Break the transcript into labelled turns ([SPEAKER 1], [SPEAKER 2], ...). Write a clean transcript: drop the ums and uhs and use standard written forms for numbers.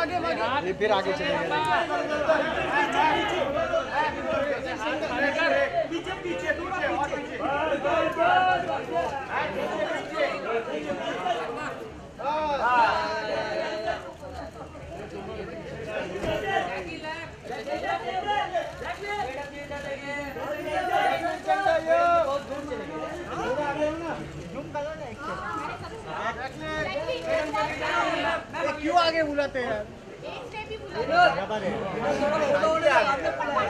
[SPEAKER 1] ये फिर आगे चले गए।
[SPEAKER 2] पीछे पीछे पीछे और पीछे।
[SPEAKER 1] क्यों आगे बुलाते हैं यार?